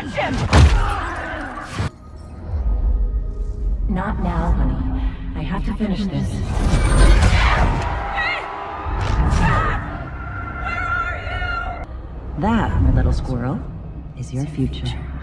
touch him! Not now, honey. I have to finish this. That, my little squirrel, is your future.